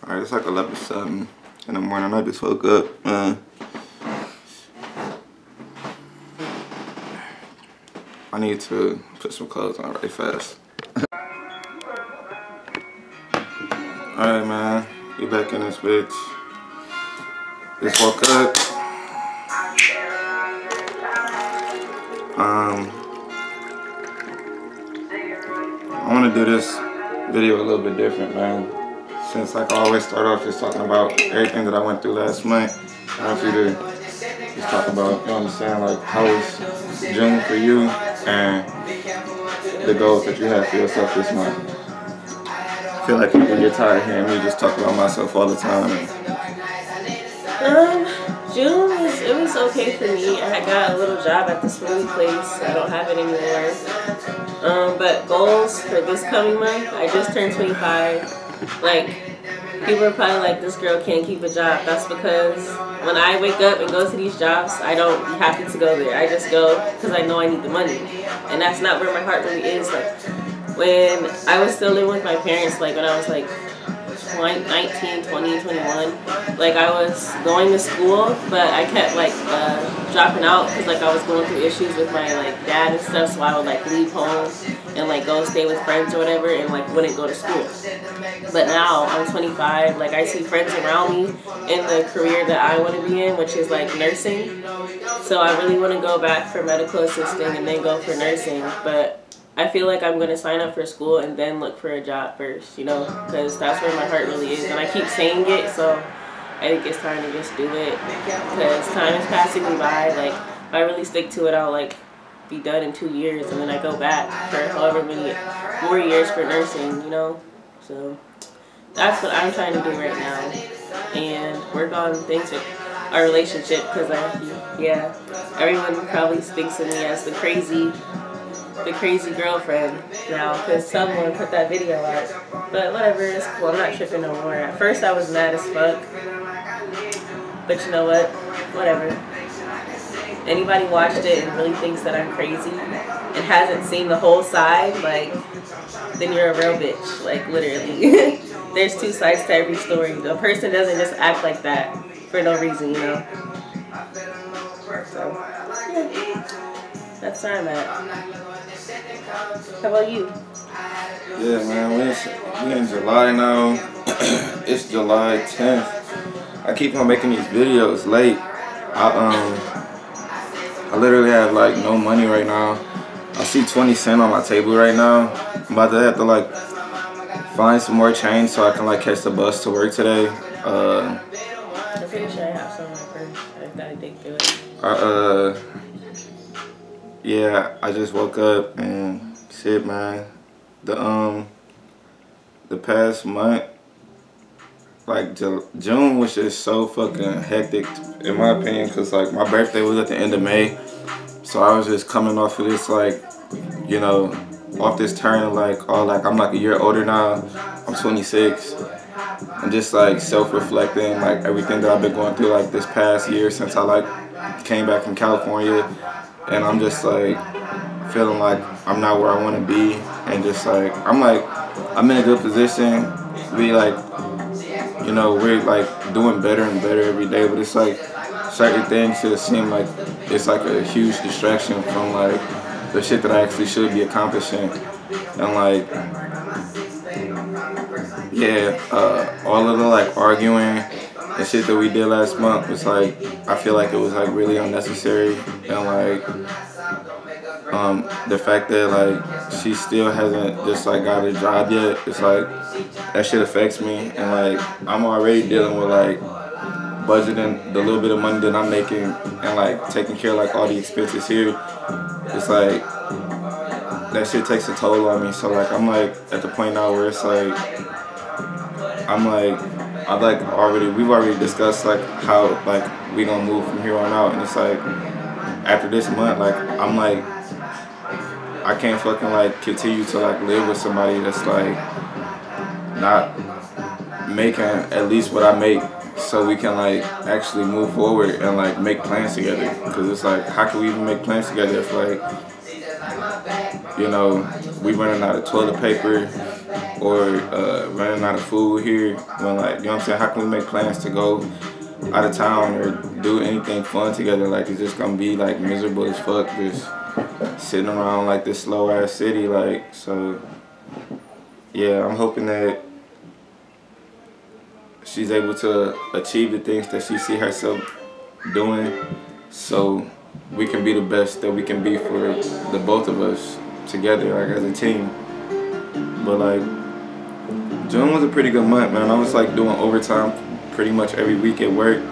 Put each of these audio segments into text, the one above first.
Alright, it's like 11 something in the morning. I just woke up. I need to put some clothes on right fast. Alright, man. We back in this bitch. Just woke up. I want to do this video a little bit different, man. Since like I always start off just talking about everything that I went through last month, I want you to just talk about, you know what I'm saying, like how was June for you and the goals that you had for yourself this month. I feel like people get tired of hearing me just talk about myself all the time. June was okay for me. I got a little job at the smoothie place. I don't have it anymore. But goals for this coming month, I just turned 25. Like, people are probably like, this girl can't keep a job. That's because when I wake up and go to these jobs, I don't be happy to go there. I just go because I know I need the money. And that's not where my heart really is. Like, when I was still living with my parents, like when I was like 19, 20, 21, like I was going to school, but I kept like dropping out because like I was going through issues with my like dad and stuff, so I would like leave home and like go stay with friends or whatever and like wouldn't go to school. But now I'm 25, like I see friends around me in the career that I want to be in, which is like nursing. So I really want to go back for medical assisting and then go for nursing, but I feel like I'm going to sign up for school and then look for a job first, you know, because that's where my heart really is. And I keep saying it, so I think it's time to just do it because time is passing me by. Like, if I really stick to it, I'll, like, be done in 2 years and then I go back for however many more years for nursing, you know. So that's what I'm trying to do right now and work on things with our relationship because, yeah, everyone probably thinks of me as the crazy girlfriend now because someone put that video out, but whatever, it's cool. I'm not tripping no more. At first I was mad as fuck, but you know what, whatever. Anybody watched it and really thinks that I'm crazy and hasn't seen the whole side, like, then you're a real bitch, like, literally. There's two sides to every story. A person doesn't just act like that for no reason, you know. So yeah, that's where I'm at. How about you? Yeah, man, we in July now. It's July 10th. I keep on making these videos late. I literally have like no money right now. I see 20 cents on my table right now. I'm about to have to like find some more change so I can like catch the bus to work today. I'm pretty sure I have some in my purse. I gotta dig through it. Yeah, I just woke up and shit, man. The past month, like June was just so fucking hectic in my opinion, cause like my birthday was at the end of May, so I was just coming off of this like, you know, off this turn like, oh, like I'm like a year older now. I'm 26. I'm just like self-reflecting, like everything that I've been going through like this past year since I like came back from California. And I'm just like feeling like I'm not where I want to be, and just like I'm in a good position. We like, you know, we're like doing better and better every day, but it's like certain things just seem like it's like a huge distraction from like the shit that I actually should be accomplishing. And like, yeah, all of the like arguing the shit that we did last month was like, I feel like it was like really unnecessary, and like the fact that like she still hasn't just like got a job yet, it's like that shit affects me, and like I'm already dealing with like budgeting the little bit of money that I'm making and like taking care of like all the expenses here. It's like that shit takes a toll on me, so like I'm like at the point now where it's like we've already discussed like how like we gonna move from here on out, and it's like after this month, like I'm like I can't fucking like continue to like live with somebody that's like not making at least what I make, so we can like actually move forward and like make plans together. Because it's like, how can we even make plans together if like, you know, we running out of toilet paper, or running out of food here. When like, you know what I'm saying? How can we make plans to go out of town or do anything fun together? Like, it's just gonna be like miserable as fuck just sitting around like this slow ass city. Like, so yeah, I'm hoping that she's able to achieve the things that she see herself doing, so we can be the best that we can be for the both of us together, like as a team. But like, June was a pretty good month, man. I was like doing overtime pretty much every week at work.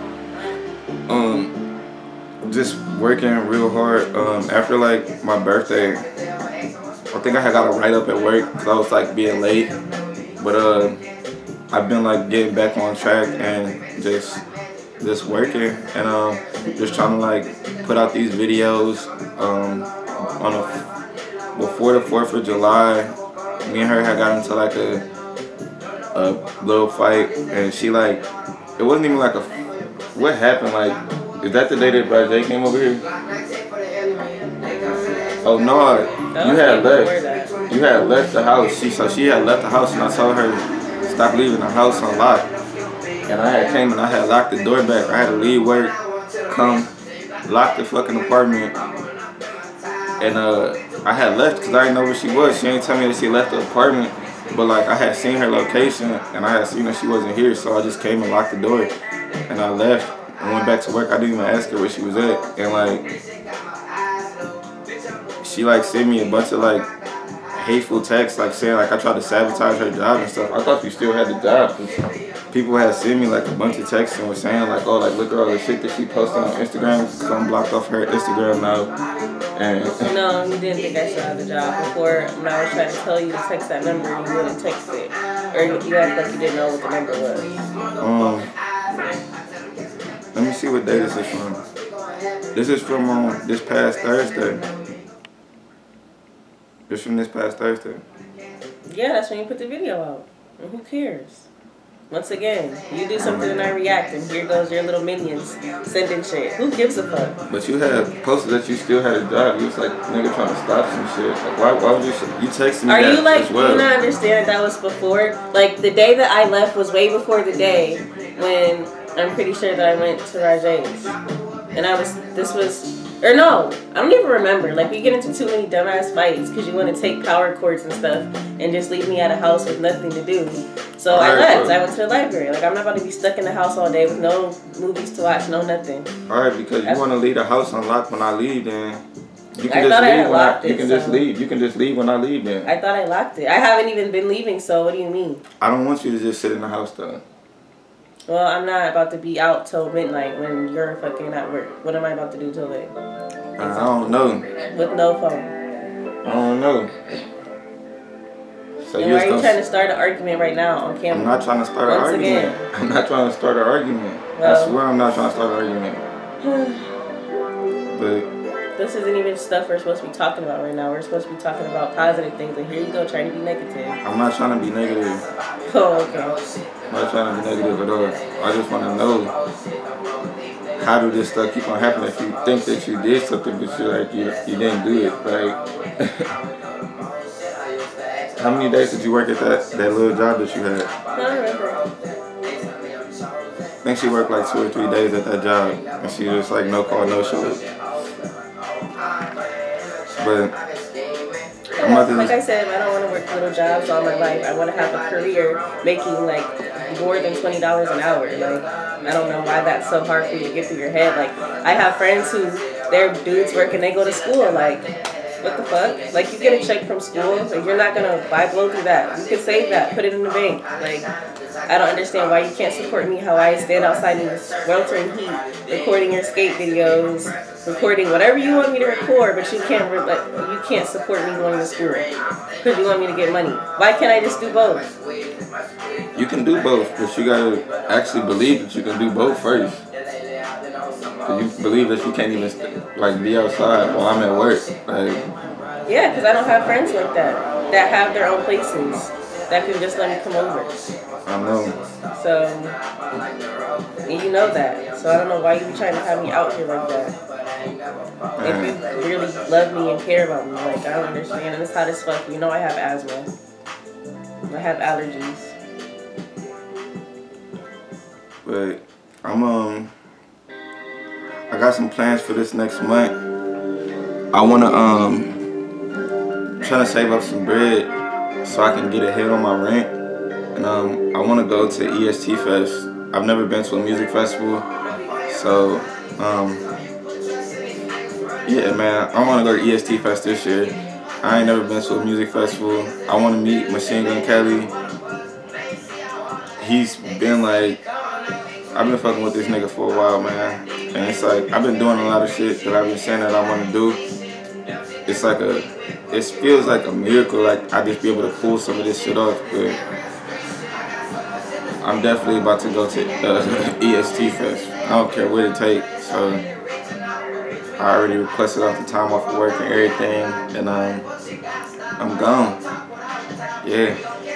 Just working real hard. After like my birthday, I think I had got a write up at work because I was like being late. But I've been like getting back on track and just working and just trying to like put out these videos. Before the 4th of July, me and her had got into like a little fight, and she like, it wasn't even like what happened, like, is that the day that Brad came over here? Oh no, you had left the house. She had left the house, and I told her stop leaving the house unlocked. And I had came and I had locked the door back. I had to leave work, come, lock the fucking apartment, and I had left because I didn't know where she was. She didn't tell me that she left the apartment, but like I had seen her location and I had seen that she wasn't here, so I just came and locked the door and I left and went back to work. I didn't even ask her where she was at, and like she like sent me a bunch of like hateful texts, like saying like I tried to sabotage her job and stuff. I thought you still had the job. People had sent me like a bunch of texts and were saying like, oh, like look at all the shit that she posted on Instagram. So I'm blocked off her Instagram now. And no, you didn't think I still had the job before. When I was trying to tell you to text that number, you wouldn't text it, or you act like you didn't know what the number was. Let me see what day this is from. This is from this past Thursday. This from this past Thursday. Yeah, that's when you put the video out. And who cares? Once again, you do something and I react, and here goes your little minions sending shit. Who gives a fuck? But you had posted that you still had a job. You was like, nigga, trying to stop some shit. Like, why would you texting me? Are you like, as well? Do you not understand that was before? Like, the day that I left was way before the day when I'm pretty sure that I went to Rajay's. And or no, I don't even remember. Like, we get into too many dumbass fights because you want to take power cords and stuff and just leave me at a house with nothing to do. So I left. I went to the library. Like, I'm not about to be stuck in the house all day with no movies to watch, no nothing. Alright, because you want to leave the house unlocked when I leave, then you can just leave when I leave. You can just leave when I leave, then. I thought I locked it. I haven't even been leaving, so what do you mean? I don't want you to just sit in the house, though. Well, I'm not about to be out till midnight when you're fucking at work. What am I about to do till then? I don't know. With no phone. I don't know. So why are you trying to start an argument right now on camera? I'm not trying to start an argument. I'm not trying to start an argument. Well, I swear I'm not trying to start an argument. But this isn't even stuff we're supposed to be talking about right now. We're supposed to be talking about positive things, and here you go trying to be negative. I'm not trying to be negative. Oh, okay. I'm not trying to be negative at all. I just want to know, how do this stuff keep on happening if you think that you did something but you didn't do it? Like, how many days did you work at that little job that you had? I don't remember. I think she worked like 2 or 3 days at that job, and she was like no call, no show. But like I said, I don't want to work little jobs all my life. I want to have a career making like more than $20 an hour. Like, I don't know why that's so hard for you to get through your head. Like, I have friends who their dudes work and they go to school. Like, what the fuck? Like, you get a check from school, like, you're not gonna blow through that. You can save that, put it in the bank. Like, I don't understand why you can't support me, how I stand outside in this sweltering heat, recording your skate videos, recording whatever you want me to record, but you can't support me going to school because you want me to get money. Why can't I just do both? You can do both, but you gotta actually believe that you can do both first. So you believe that you can't even like be outside while I'm at work. Like, yeah, because I don't have friends like that have their own places that can just let me come over. I know. So, and you know that. So I don't know why you be trying to have me out here like that. If you really love me and care about me, like, I don't understand. And it's hot as fuck. You know I have asthma. I have allergies. But I got some plans for this next month. I wanna trying to save up some bread so I can get ahead on my rent, and I wanna go to EST Fest. I've never been to a music festival, so yeah, man, I wanna go to EST Fest this year. I ain't never been to a music festival. I wanna meet Machine Gun Kelly. He's been like, I've been fucking with this nigga for a while, man. And it's like, I've been doing a lot of shit that I've been saying that I want to do. It's like it feels like a miracle, like I just be able to pull some of this shit off. But I'm definitely about to go to EST Fest. I don't care what it takes. So I already requested off the time off of work and everything. And I'm gone. Yeah.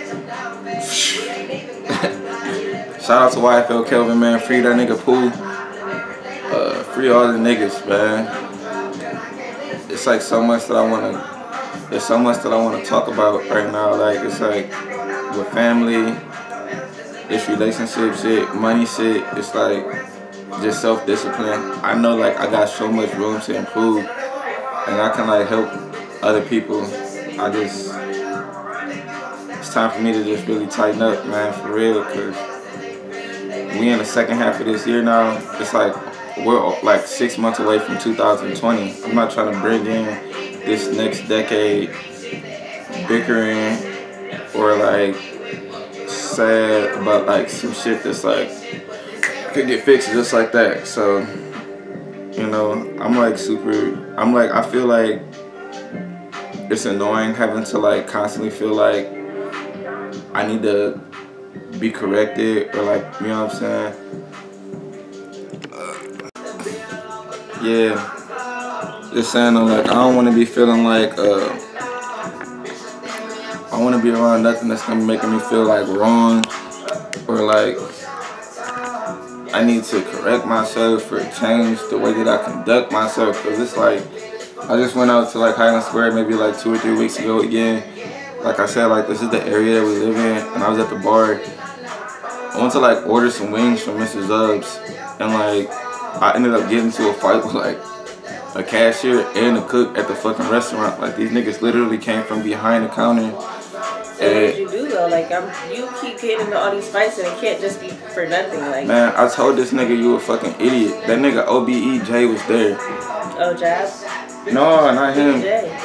Shout out to YFL Kelvin, man. Free that nigga Pooh. Free all the niggas, man. It's like so much that I wanna. There's so much that I wanna talk about right now. Like it's like with family, it's relationship shit, money shit. It's like just self-discipline. I know like I got so much room to improve, and I can like help other people. It's time for me to just really tighten up, man, for real, cause we in the second half of this year now. It's like we're like 6 months away from 2020. I'm not trying to bring in this next decade bickering or like sad about like some shit that's like could get fixed just like that. So, you know, I feel like it's annoying having to like constantly feel like I need to be corrected or like, you know what I'm saying? Yeah, just saying though, like I don't want to be feeling like I want to be around nothing that's gonna be making me feel like wrong or like I need to correct myself or change the way that I conduct myself. Cause it's like I just went out to like Highland Square maybe like 2 or 3 weeks ago again. Like I said, like this is the area that we live in, and I was at the bar. I went to like order some wings from Mrs. Zub's, and like I ended up getting into a fight with like a cashier and a cook at the fucking restaurant. Like these niggas literally came from behind the counter. What did you do though? Like you keep getting into all these fights and it can't just be for nothing. Like man, I told this nigga you a fucking idiot. That nigga OBEJ was there. Oh, Jab? No, not him.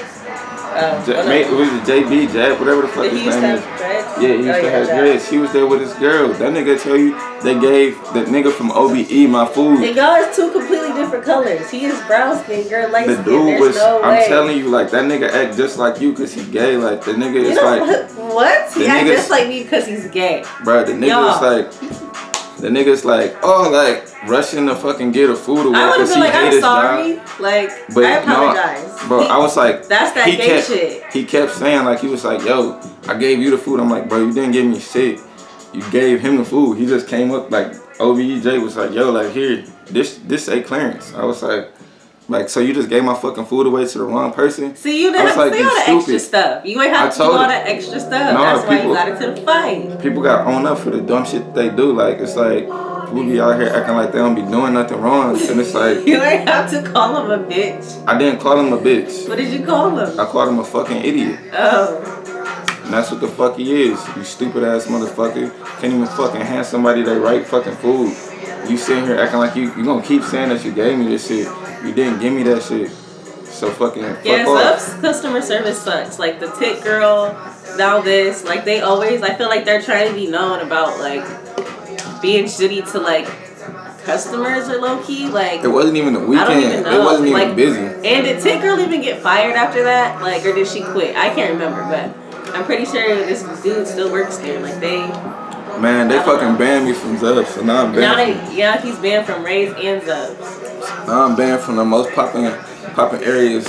Oh, It was the JB, Jab, whatever the fuck his name is. Yeah, he used to have dreads. He was there with his girl. That nigga tell you they gave the nigga from OBE my food. And y'all is two completely different colors. He is brown skin, girl light skin. The dude was, no I'm telling you, like that nigga act just like you because he's gay. Like the nigga is like. What? He act just like me because he's gay. Bro, the nigga is like. The nigga's like, oh, like rushing to fucking get a food away. I would have been like, I'm sorry. Like, but I apologize. No, bro, I was like, that's that gay shit. He kept saying, like, he was like, yo, I gave you the food. I'm like, bro, you didn't give me shit. You gave him the food. He just came up, like, OBEJ was like, yo, like, here, this say Clarence. I was like, so you just gave my fucking food away to the wrong person? See, you didn't have to say all the extra stuff. You ain't have to do all that extra stuff. That's why you got into the fight. People got owned up for the dumb shit they do. Like, it's like, people be out here acting like they don't be doing nothing wrong. And it's like... You ain't have to call him a bitch. I didn't call him a bitch. What did you call him? I called him a fucking idiot. Oh. And that's what the fuck he is. You stupid ass motherfucker. Can't even fucking hand somebody their right fucking food. You sitting here acting like you gonna keep saying that you gave me this shit. You didn't give me that shit. So fucking fuck off. Zub's customer service sucks. Like the tit girl, now this. Like they always, I feel like they're trying to be known about like being shitty to like customers or low key. Like it wasn't even the weekend. I don't even know. It wasn't even like, busy. And did tit girl even get fired after that? Like, or did she quit? I can't remember, but I'm pretty sure this dude still works there. Like they. Man, they fucking banned me from Zub's, so now I'm banned. Yeah, he's banned from Ray's and Zub's. Now I'm banned from the most popping areas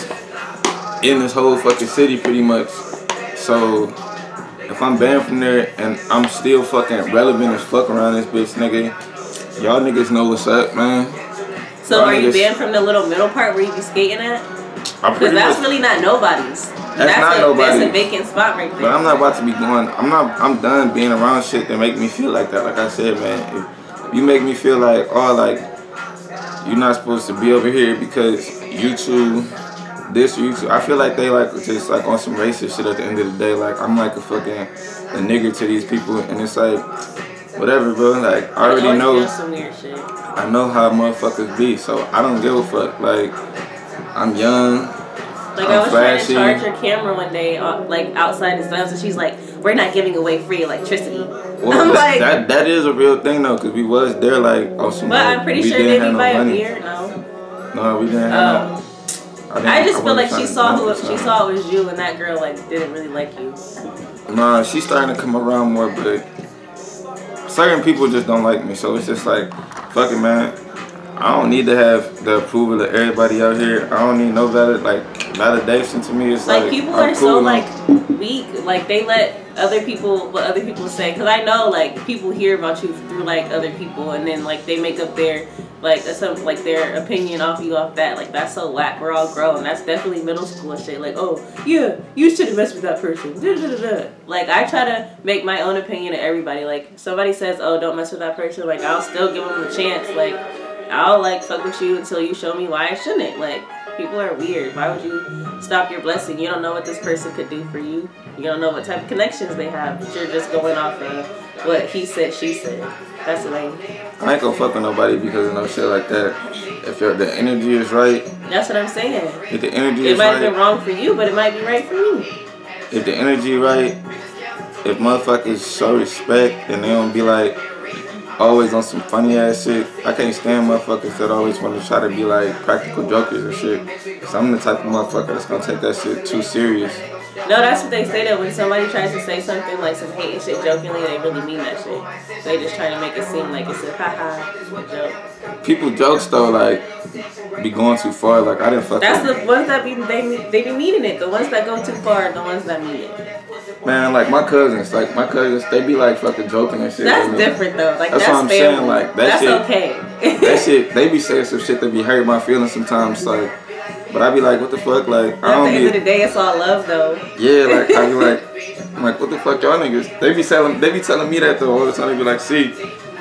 in this whole fucking city, pretty much. So if I'm banned from there and I'm still fucking relevant as fuck around this bitch, nigga, y'all niggas know what's up, man. So are you banned from the little middle part where you be skating at? Because that's really not nobody's. That's not nobody's. That's a vacant spot right there. But I'm not about to be going. I'm done being around shit that make me feel like that. Like I said, man, if you make me feel like, oh, like you're not supposed to be over here because YouTube, this or YouTube. I feel like they like just like on some racist shit at the end of the day. Like I'm like a nigger to these people, and it's like whatever, bro. Like I already know. Some weird shit. I know how motherfuckers be, so I don't give a fuck. Like I'm young. Like I was flashy. Trying to charge her camera one day, like outside his house, and she's like, "We're not giving away free electricity." Well, I'm like, that is a real thing though, cause we was there like on some. But I'm pretty sure they be by a beer. No, we didn't have no. I just feel like she saw it was you, and that girl like didn't really like you. Nah, she's starting to come around more, but certain people just don't like me, so it's just like, fuck it, man. I don't need to have the approval of everybody out here. I don't need no validation to me. It's like people are so like weak. Like they let what other people say. Cause I know like people hear about you through like other people, and then like they make up their their opinion off that. Like that's so whack. We're all grown. That's definitely middle school shit. Like, oh yeah, you shouldn't mess with that person. Like I try to make my own opinion of everybody. Like somebody says, oh, don't mess with that person. Like I'll still give them a chance. Like I'll like fuck with you until you show me why I shouldn't. Like people are weird. Why would you stop your blessing? You don't know what this person could do for you. You don't know what type of connections they have. But you're just going off of what he said, she said. That's lame. I ain't gonna fuck with nobody because of no shit like that. If the energy is right. That's what I'm saying. If the energy is right. It might have been wrong for you, but it might be right for me. If the energy right, if motherfuckers show respect and they don't be like always on some funny ass shit. I can't stand motherfuckers that always want to try to be like practical jokers or shit. Cause I'm the type of motherfucker that's gonna take that shit too serious. No, that's what they say though. When somebody tries to say something like some hating shit jokingly, they really mean that shit. They just trying to make it seem like it's a haha joke. People jokes though like be going too far. Like I didn't fuck. That's the ones that they be meaning it. The ones that go too far are the ones that mean it. Man, like my cousins, they be like fucking joking and shit. That's different though. Like that's what I'm family. saying. Like that's shit, okay. That shit, they be saying some shit that be hurt my feelings sometimes. Like, but I be like, what the fuck? Like, I don't. At the end of the day, it's all love though. Yeah, like I be like, I'm like, what the fuck, y'all niggas? They be telling me that though all the time. They be like, see,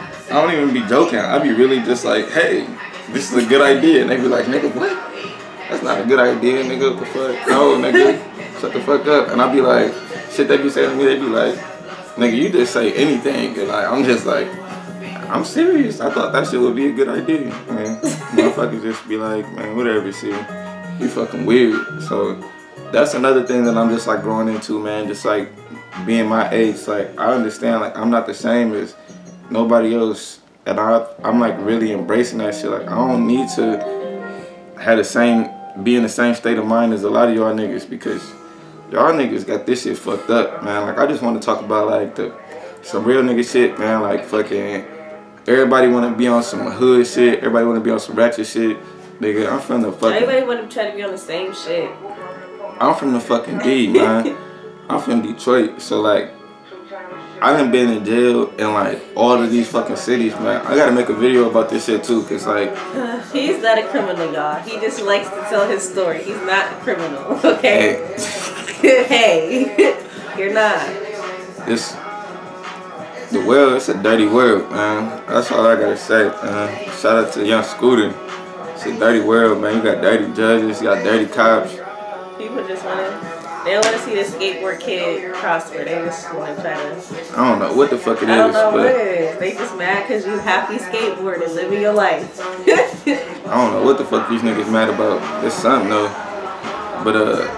I don't even be joking. I be really just like, hey, this is a good idea, and they be like, nigga, what? That's not a good idea, nigga. What the fuck? No, nigga, shut the fuck up. And I be like. Shit they be saying to me, they be like, nigga, you just say anything. And like, I'm just like, I'm serious. I thought that shit would be a good idea. Man, motherfuckers just be like, man, whatever, see, you fucking weird. So that's another thing that I'm just like growing into, man. Just like being my age, like I understand, like I'm not the same as nobody else. And I'm like really embracing that shit. Like I don't need to be in the same state of mind as a lot of y'all niggas because y'all niggas got this shit fucked up, man. Like, I just want to talk about, like, some real nigga shit, man. Like, fucking, everybody want to be on some hood shit. Everybody want to be on some ratchet shit. Nigga, I'm from the fucking... Everybody want to try to be on the same shit. I'm from the fucking D, man. I'm from Detroit. So, like, I done been in jail in, like, all of these fucking cities, man. I got to make a video about this shit, too, because, like... he's not a criminal, y'all. He just likes to tell his story. He's not a criminal, okay? Hey, you're not. The world, it's a dirty world, man. That's all I gotta say, man. Shout out to Young Scooter. It's a dirty world, man. You got dirty judges, you got dirty cops. People just they don't want to see the skateboard kid prosper. They just want to try to... I don't know what the fuck it is. I don't know what it is. They just mad because you happy skateboarding, living your life. I don't know what the fuck these niggas mad about. There's something though. But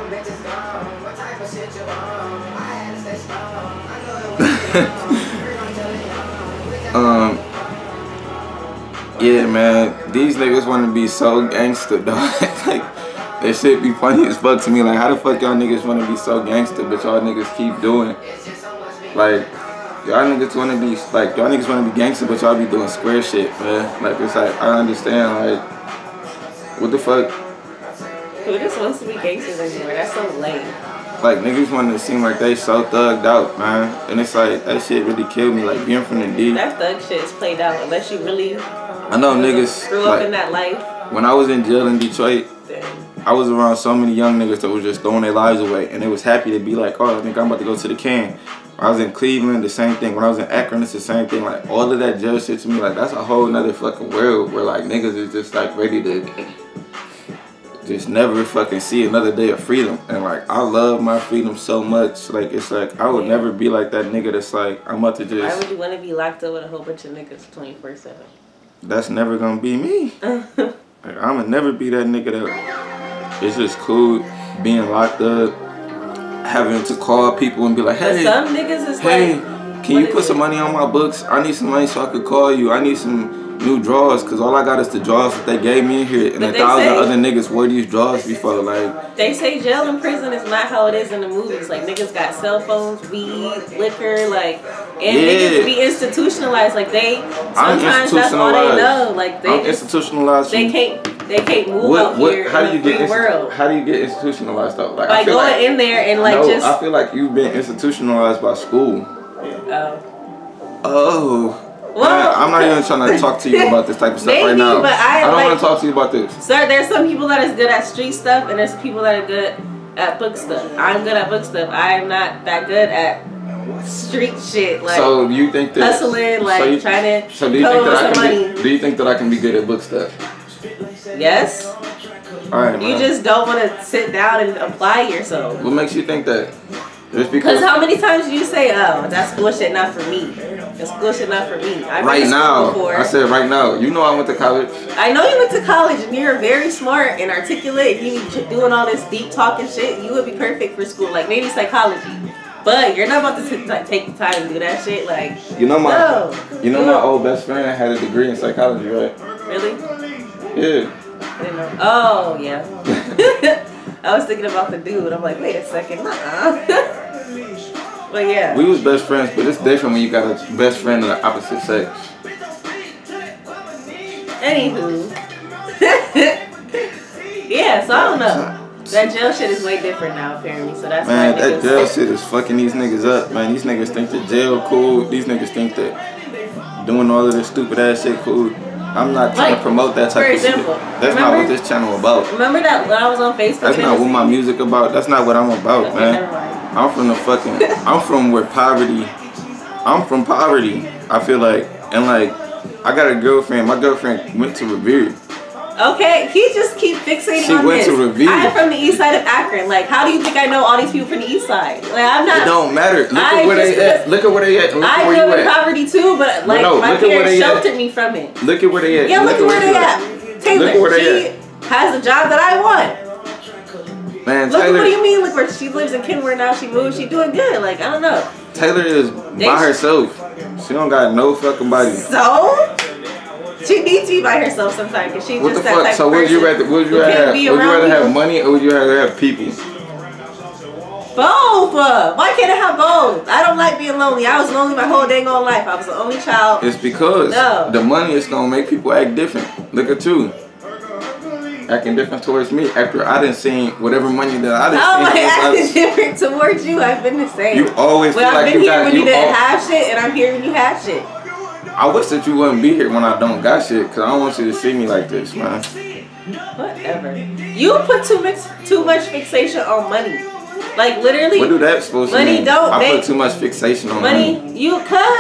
yeah, man, these niggas want to be so gangster, dog. Like, that shit be funny as fuck to me. Like, how the fuck y'all niggas want to be so gangster, but y'all niggas keep doing? Like, y'all niggas want to be, like, y'all niggas want to be gangster, but y'all be doing square shit, man. Like, it's like, I understand, like, what the fuck? Who just wants to be gangsters anymore? That's so lame. Like, niggas want to seem like they so thugged out, man. And it's like, that shit really killed me. Like, being from the D. That thug shit is played out unless you really I know niggas grew up in that life. When I was in jail in Detroit, I was around so many young niggas that was just throwing their lives away, and they was happy to be like, oh, I think I'm about to go to the can. When I was in Cleveland, the same thing. When I was in Akron, it's the same thing. Like, all of that jail shit to me, like, that's a whole nother fucking world where, like, niggas is just, like, ready to just never fucking see another day of freedom. And, like, I love my freedom so much. Like, it's like, I would never be like that nigga that's like, I'm about to just... Why would you want to be locked up with a whole bunch of niggas 24/7? That's never gonna be me. Like, I'ma never be that nigga that... It's just cool being locked up, having to call people and be like, hey, some niggas is hey, like, can you put some money on my books? I need some money so I could call you. I need some new drawers, because all I got is the drawers that they gave me in here, and But 1,000 say- other niggas wore these drawers before. Like, they say jail and prison is not how it is in the movies. Like, niggas got cell phones, weed, liquor, like, and niggas be institutionalized. Like, they sometimes that's all they know. Like, they just, institutionalized. they can't move out here how in do you the free world. How do you get institutionalized though? Like, By I feel going like, in there and like no, just. I feel like you've been institutionalized by school. Oh. Well, man, I'm not even trying to talk to you about this type of stuff maybe, right now. But I don't like, want to talk to you about this. Sir, there's some people that is good at street stuff, and there's people that are good at book stuff. I'm good at book stuff. I'm not that good at street shit. Like, so you think that hustling, like trying to do you think that I can money. do you think that I can be good at book stuff? Yes. All right, man. You just don't want to sit down and apply yourself. What makes you think that? Because how many times do you say, "Oh, that's bullshit, not for me"? That's bullshit, not for me. I've right now, before. I said right now. You know I went to college. I know you went to college, and you're very smart and articulate. You doing all this deep talking shit. You would be perfect for school, like maybe psychology. But you're not about to like, take the time to do that shit. Like, you know my, no. you know my old best friend had a degree in psychology, right? Really? Yeah. I didn't know. Oh yeah. I was thinking about the dude. I'm like, wait a second, But yeah. We was best friends, but it's different when you got a best friend of the opposite sex. Anywho. Yeah, so I don't know. That jail shit is way different now, apparently. So that's man, why that jail shit is fucking these niggas up, man. These niggas think that jail cool. These niggas think that doing all of this stupid ass shit cool. I'm not trying to promote that type of shit. That's not what this channel about. Remember that when I was on Facebook? That's not what my music about. That's not what I'm about, man. I'm from the fucking. I'm from where poverty. I'm from poverty. I feel like, and like, I got a girlfriend. My girlfriend went to Revere. Okay, he just keep fixating she on went this. to Revere. I'm from the east side of Akron. Like, how do you think I know all these people from the east side? Like, I'm not. It don't matter. Look at where they at. Look at where they at. Look I where grew you up in at. poverty too, but like my parents sheltered me from it. Look at where they at. Yeah, look at where they at. Taylor, she has a job that I want. Man, look Taylor, at what do you mean? Look where she lives in Kenworth now. She moved. She doing good. Like, I don't know. Taylor is by herself. She don't got no fucking body. So she needs to be by herself sometimes because she what just the that fuck? type So of would you rather? Would you rather have? Would you rather have money or would you rather have people? Both. Why can't I have both? I don't like being lonely. I was lonely my whole dang old life. I was the only child. It's because the money is gonna make people act different. Look at you. Acting different towards me after I didn't see whatever money that I didn't see. How am I acting different towards you? I've been the same. You always feel I've like been you here got when you didn't have shit, and I'm here when you have shit. I wish that you wouldn't be here when I don't got shit, cause I don't want you to see me like this, man. Whatever. You put too much fixation on money. Like literally. What do that supposed to mean? Money don't I put too much fixation on money. You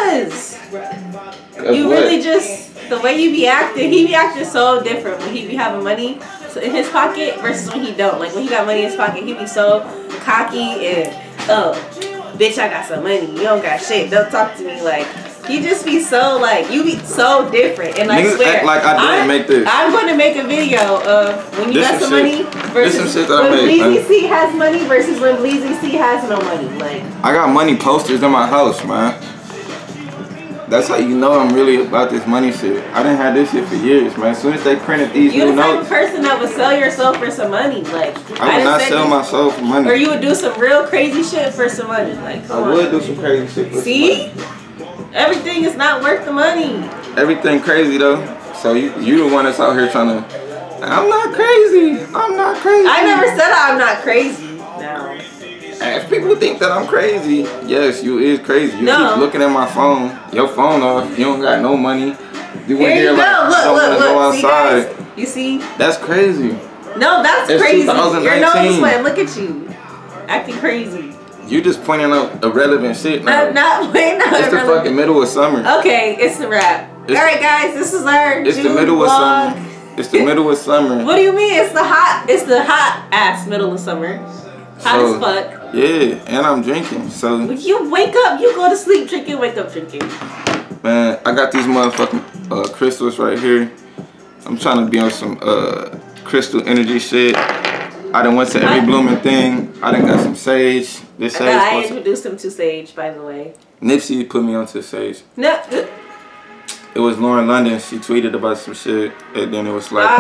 really just the way you be acting. He be acting so different when he be having money in his pocket versus when he don't. Like when he got money in his pocket, he be so cocky and bitch, I got some money. You don't got shit. Don't talk to me like. You just be so like you be so different, and I swear, act like I didn't make this. I'm going to make a video of when you got some money versus when Bleezy C has money versus when Bleezy C has no money. Like I got money posters in my house, man. That's how you know I'm really about this money shit. I didn't have this shit for years, man. As soon as they printed these new notes, you're the type of person that would sell yourself for some money. Like I would not sell myself for money. Or you would do some real crazy shit for some money. Like I would do some crazy shit for some money. Everything is not worth the money. Everything crazy though. So you the one that's out here trying to. I'm not crazy. I'm not crazy. I never said I'm not crazy. No. If people think that I'm crazy, yes, you is crazy. You keep looking at my phone. Your phone off. You don't got no money. You went here like I don't want to go outside. You see? That's crazy. No, that's It's crazy. 2019. Your nose went. Look at you, acting crazy. You just pointing out irrelevant shit now. I'm not pointing out. It's the fucking middle of summer. Okay, it's a wrap. All right, guys, this is our It's June the middle vlog. of summer. It's the middle of summer. What do you mean? It's the hot ass middle of summer. Hot as fuck. Yeah, and I'm drinking. So you wake up, you go to sleep drinking, wake up drinking. man, I got these motherfucking crystals right here. I'm trying to be on some crystal energy shit. I done went to every blooming thing. I done got some sage. This sage. I introduced him to sage, by the way. Nipsey put me onto sage. No. It was Lauren London. She tweeted about some shit, and then it was like,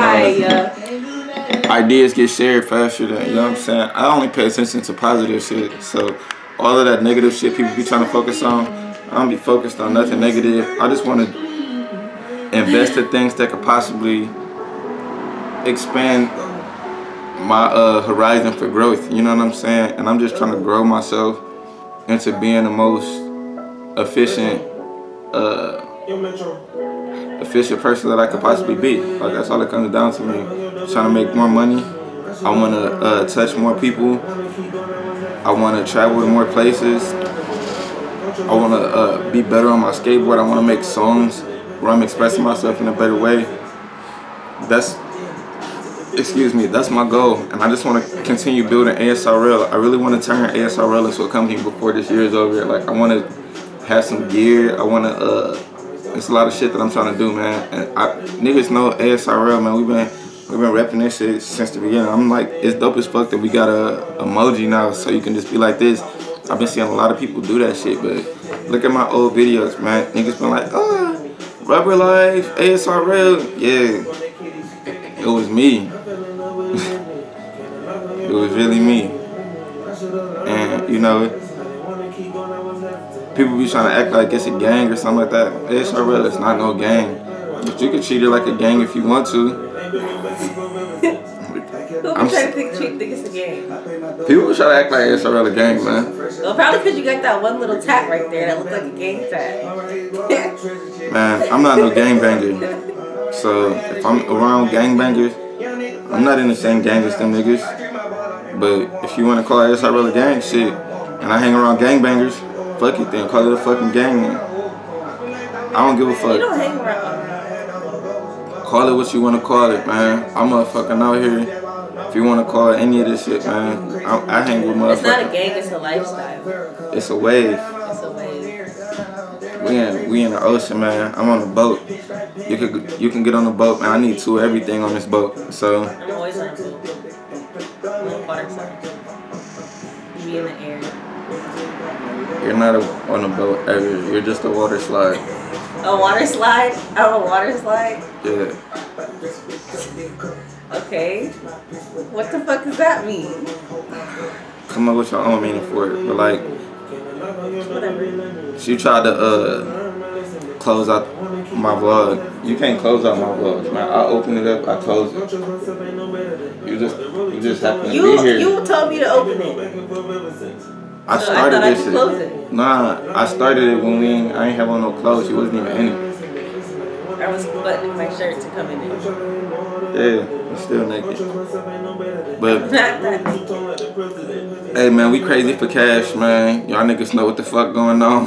ideas get shared faster than, you know what I'm saying? I only pay attention to positive shit, so all of that negative shit people be trying to focus on, I don't be focused on nothing negative. I just want to invest in things that could possibly expand my horizon for growth, you know what I'm saying? And I'm just trying to grow myself into being the most efficient person that I could possibly be. Like, that's all it comes down to me. Trying to make more money. I want to touch more people. I want to travel to more places. I want to be better on my skateboard. I want to make songs where I'm expressing myself in a better way. That's my goal. And I just want to continue building ASRL. I really want to turn ASRL into a company before this year is over. Like, I want to have some gear. I want to it's a lot of shit that I'm trying to do, man. And niggas know ASRL, man. We've been repping this shit since the beginning. I'm like, it's dope as fuck that we got a emoji now, so you can just be like this. I've been seeing a lot of people do that shit, but look at my old videos, man. Niggas been like, oh, Rubber Life, ASRL. Yeah, it was me. It was really me. And you know, people be trying to act like it's a gang or something like that. ASRL is not no gang. But you can treat it like a gang if you want to. I'm trying to treat it's a gang. People try to act like ASRL a gang, man. Well, probably because you got that one little tat right there that looks like a gang tat. Man, I'm not no gangbanger. So if I'm around gangbangers, I'm not in the same gang as them niggas. But if you want to call ASRL a gang, shit, and I hang around gangbangers, fuck it then, call it a fucking gang then. I don't give a fuck. You don't hang around. Call it what you want to call it, man. I'm motherfucking out here. If you want to call it any of this shit, man, I hang with motherfuckers. It's not a gang, it's a lifestyle. It's a wave. It's a wave. We in the ocean, man. I'm on a boat. You can get on the boat, man. I need two everything on this boat. So I'm always on a boat. I'm on the water side. You be in the air. You're not on a boat ever. You're just a water slide. A water slide? I'm a water slide? Yeah. Okay. What the fuck does that mean? Come up with your own meaning for it. But like, whatever. She tried to close out my vlog. You can't close out my vlogs, man. I open it up, I close it. You just happen to be here. You told me to open it. I started this shit. Nah, I started it when I ain't have on no clothes. She wasn't even in it. I was buttoning my shirt to come in it. Yeah, I'm still naked. But hey man, we crazy for cash, man. Y'all niggas know what the fuck going on.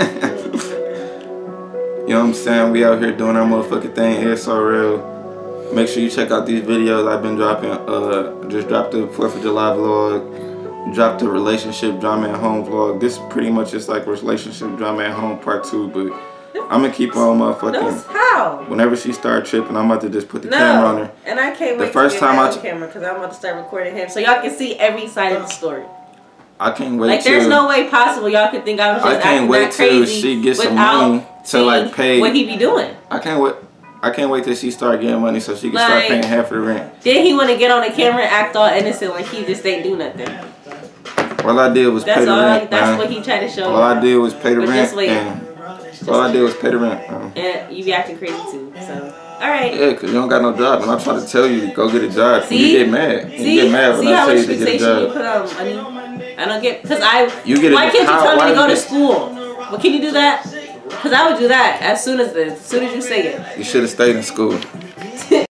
You know what I'm saying? We out here doing our motherfucking thing, ASRL. Make sure you check out these videos I've been dropping. Just dropped the 4th of July vlog. Dropped the relationship drama at home vlog. This pretty much is like relationship drama at home part 2, but I'm gonna keep on motherfucking. How? Whenever she start tripping, I'm about to just put the camera on her. And I can't wait the first to get time on camera because I'm about to start recording him so y'all can see every side of the story. I can't wait. Like there's no way possible y'all could think I was just acting that crazy. Till she gets some money to like pay. What he be doing? I can't wait till she start getting money so she can start paying half of the rent. Then he want to get on the camera and act all innocent like he just ain't do nothing. All I did was pay the rent. That's what he tried to show. All I did was pay the rent. Just wait. All I did was pay the rent. And you be acting crazy too. So, alright. Yeah, because you don't got no job. And I'm trying to tell you to go get a job. See? You get mad. You get mad when I tell you to get a job. Put on money? I don't get, because why can't you tell me to go to school? Well, can you do that? Because I would do that as soon as you say it. You should have stayed in school.